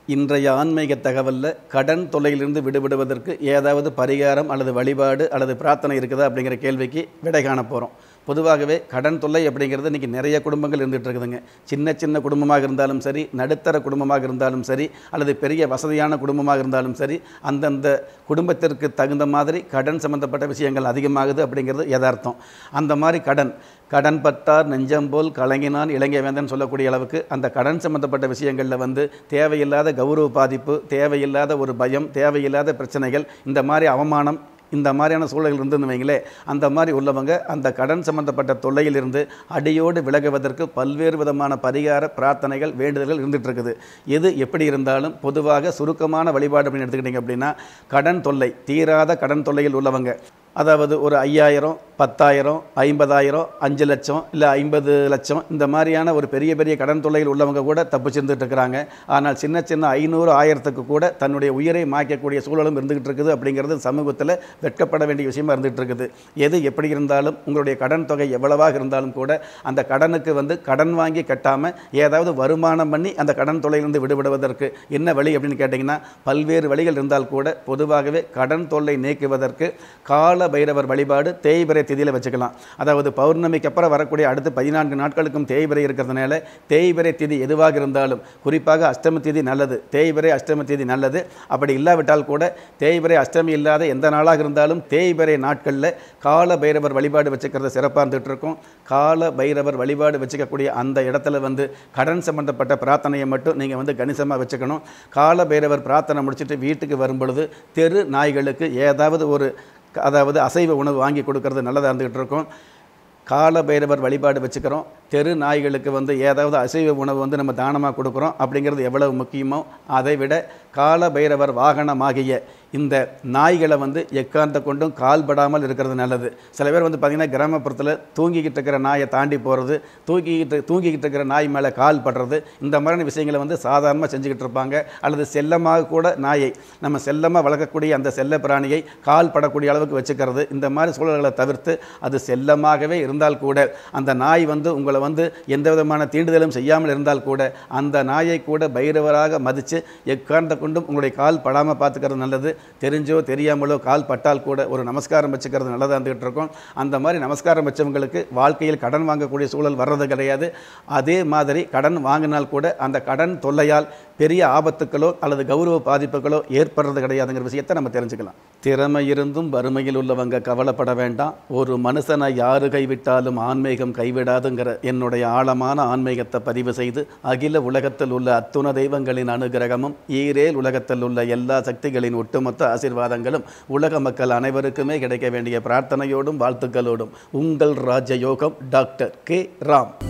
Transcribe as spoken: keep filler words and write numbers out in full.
இன்றைய ஆன்மீக தகவலில் கடன் தொல்லையிலிருந்து விடுபடுவதற்கு ஏதாவது பரிகாரம் அல்லது வழிபாடு அல்லது பிரார்த்தனை இருக்குதா அப்படிங்கிற கேள்விக்கு விடை காண போகிறோம். பொதுவாகவே கடன் தொல்லை அப்படிங்கிறது இன்றைக்கி நிறைய குடும்பங்கள் இருந்துகிட்டு இருக்குதுங்க. சின்ன சின்ன குடும்பமாக இருந்தாலும் சரி, நடுத்தர குடும்பமாக இருந்தாலும் சரி, அல்லது பெரிய வசதியான குடும்பமாக இருந்தாலும் சரி, அந்தந்த குடும்பத்திற்கு தகுந்த மாதிரி கடன் சம்மந்தப்பட்ட விஷயங்கள் அதிகமாகுது அப்படிங்கிறது யதார்த்தம். அந்த மாதிரி கடன் கடன் பட்டார் நெஞ்சம் போல் கலங்கினான் இலங்கை வேந்தன் சொல்லக்கூடிய அளவுக்கு அந்த கடன் சம்மந்தப்பட்ட விஷயங்களில் வந்து தேவையில்லாத கௌரவ பாதிப்பு, தேவையில்லாத ஒரு பயம், தேவையில்லாத பிரச்சனைகள், இந்த மாதிரி அவமானம், இந்த மாதிரியான சூழல்கள் இருந்துன்னு வைங்களே, அந்த மாதிரி உள்ளவங்க அந்த கடன் சம்பந்தப்பட்ட தொல்லையிலிருந்து அடியோடு விலகுவதற்கு பல்வேறு விதமான பரிகார பிரார்த்தனைகள் வேண்டுதல்கள் இருந்துகிட்டு இருக்குது. எது எப்படி இருந்தாலும் பொதுவாக சுருக்கமான வழிபாடு அப்படின்னு எடுத்துக்கிட்டிங்க அப்படின்னா, கடன் தொல்லை, தீராத கடன் தொல்லையில் உள்ளவங்க, அதாவது ஒரு ஐயாயிரம், பத்தாயிரம், ஐம்பதாயிரம், அஞ்சு லட்சம் இல்லை ஐம்பது லட்சம் இந்த மாதிரியான ஒரு பெரிய பெரிய கடன் தொல்லையில் உள்ளவங்க கூட தப்பிச்சிருந்துட்டு இருக்கிறாங்க. ஆனால் சின்ன சின்ன ஐநூறு ஆயிரத்துக்கு கூட தன்னுடைய உயிரை மாய்க்கக்கூடிய சூழலும் இருந்துகிட்டு இருக்குது. அப்படிங்கிறது சமூகத்தில் வெட்கப்பட வேண்டிய விஷயமா இருந்துகிட்டு இருக்குது. எது எப்படி இருந்தாலும் உங்களுடைய கடன் தொகை எவ்வளவாக இருந்தாலும் கூட அந்த கடனுக்கு வந்து கடன் வாங்கி கட்டாமல் ஏதாவது வருமானம் பண்ணி அந்த கடன் தொல்லையிலிருந்து விடுபடுவதற்கு என்ன வழி அப்படின்னு கேட்டிங்கன்னா, பல்வேறு வழிகள் இருந்தால் கூட பொதுவாகவே கடன் தொல்லை நீக்குவதற்கு கால பைரவர் வழிபாடு தேய்பிறை திதியில் வச்சுக்கலாம். அதாவது பௌர்ணமிக்கு அப்புறம் வரக்கூடிய அடுத்து பதினான்கு நாட்களுக்கும் தேய்பிறை இருக்கிறதுனால தேய்பிறை திதி எதுவாக இருந்தாலும், குறிப்பாக அஷ்டமி திதி நல்லது, தேய்பிறை அஷ்டமி திதி நல்லது. அப்படி இல்லாவிட்டால் கூட தேய்பிறை அஷ்டமி இல்லாத எந்த நாளாக இருந்தாலும் தேய்பிறை நாட்களில் கால பைரவர் வழிபாடு வச்சுக்கிறது சிறப்பாக இருந்துகிட்டு இருக்கும். கால பைரவர் வழிபாடு வச்சுக்கக்கூடிய அந்த இடத்துல வந்து கடன் சம்பந்தப்பட்ட பிரார்த்தனையை மட்டும் நீங்கள் வந்து கணிசமாக வச்சுக்கணும். கால பைரவர் பிரார்த்தனை முடிச்சுட்டு வீட்டுக்கு வரும் பொழுது தெரு நாய்களுக்கு ஏதாவது ஒரு, அதாவது அசைவ உணவு வாங்கி கொடுக்கறது நல்லதாக இருந்துகிட்டு இருக்கும். கால பைரவர் வழிபாடு வச்சுக்கிறோம், தெரு நாய்களுக்கு வந்து ஏதாவது அசைவ உணவு வந்து நம்ம தானமாக கொடுக்குறோம் அப்படிங்கிறது எவ்வளவு முக்கியமோ அதை விட கால பைரவர் வாகனமாகிய இந்த நாய்களை வந்து எக்காந்த கொண்டும் கால்படாமல் இருக்கிறது நல்லது. சில பேர் வந்து பார்த்திங்கன்னா கிராமப்புறத்தில் தூங்கிக்கிட்டு இருக்கிற நாயை தாண்டி போகிறது, தூங்கிக்கிட்டு தூங்கிக்கிட்டு இருக்கிற நாய் மேலே கால் படுறது, இந்த மாதிரியான விஷயங்களை வந்து சாதாரணமாக செஞ்சுக்கிட்டு இருப்பாங்க. அல்லது செல்லமாக கூட நாயை, நம்ம செல்லமாக வளர்க்கக்கூடிய அந்த செல்ல பிராணியை கால் படக்கூடிய அளவுக்கு வச்சுக்கிறது, இந்த மாதிரி சூழல்களை தவிர்த்து அது செல்லமாகவே இருந்தால் கூட அந்த நாய் வந்து உங்களை வந்து எந்த விதமான தீண்டுதலும் செய்யாமல் இருந்தால் கூட அந்த நாயை கூட பைரவராக மதித்து எக்காந்த கொண்டும் உங்களுடைய கால் படாமல் பார்த்துக்கிறது நல்லது. தெரிஞ்சோ தெரியாமலோ கால் பட்டால் கூட ஒரு நமஸ்காரம் வச்சுக்கிறது நல்லதாக இருந்துகிட்டு இருக்கும். அந்த மாதிரி நமஸ்காரம் வச்சவங்களுக்கு வாழ்க்கையில் கடன் வாங்கக்கூடிய சூழல் வர்றது கிடையாது. அதே மாதிரி கடன் வாங்கினால் கூட அந்த கடன் தொல்லையால் பெரிய ஆபத்துக்களோ அல்லது கௌரவ பாதிப்புகளோ ஏற்படுறது கிடையாதுங்கிற விஷயத்தை நம்ம தெரிஞ்சுக்கலாம். திறமை இருந்தும் வறுமையில் உள்ளவங்க கவலைப்பட வேண்டாம். ஒரு மனுஷனை யாரு கைவிட்டாலும் ஆன்மீகம் கைவிடாதுங்கிற என்னுடைய ஆழமான ஆன்மீகத்தை பதிவு செய்து அகில உலகத்தில் உள்ள அத்துண தெய்வங்களின் அனுகிரகமும் ஈரேல் உலகத்தில் உள்ள எல்லா சக்திகளின் ஒட்டுமொத்த ஆசீர்வாதங்களும் உலக மக்கள் அனைவருக்குமே கிடைக்க வேண்டிய பிரார்த்தனையோடும் வாழ்த்துக்களோடும் உங்கள் ராஜயோகம் டாக்டர் கே ராம்.